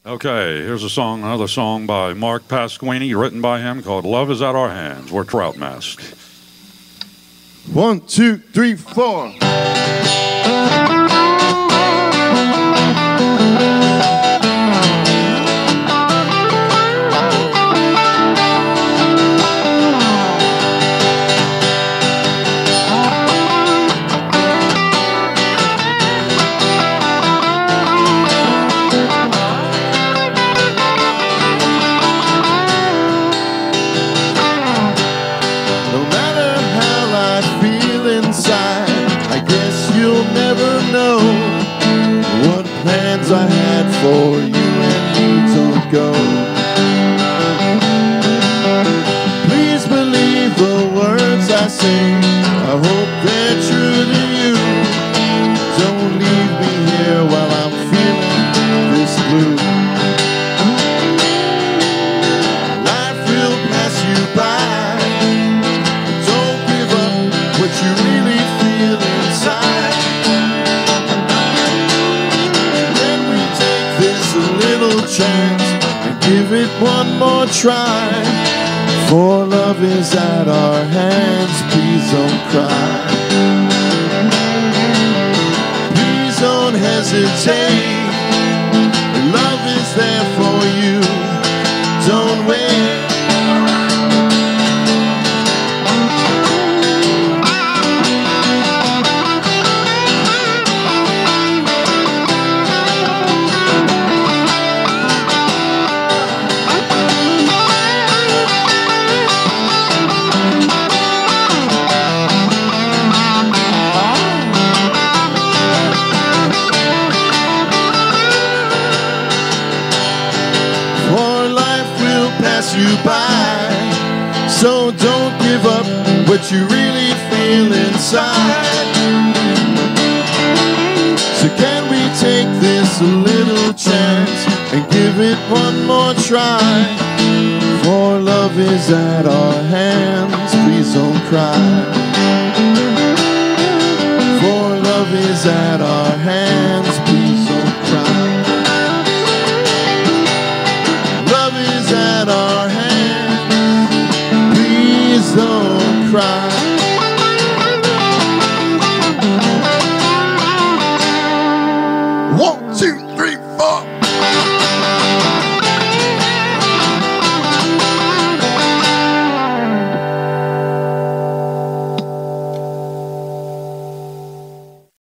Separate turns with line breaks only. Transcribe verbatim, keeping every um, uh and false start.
Okay, here's a song, another song by Mark Pasquini, written by him, called Love Is At Our Hands. We're Trout Mask.
One, two, three, four. I had for you and you don't go. Please believe the words I sing. I hope they're true to you. Don't leave me here while I'm feeling this blue. Life will pass you by. Don't give up what you really feel inside. Chance and give it one more try. For love is at our hands. Please don't cry. Please don't hesitate. Love is there for you. Don't wait. You by, so don't give up what you really feel inside. So can we take this a little chance and give it one more try? For love is at our hands. Please don't cry. For love is at our hands. Please don't cry. Love is at our hands. Please don't cry. Whoa.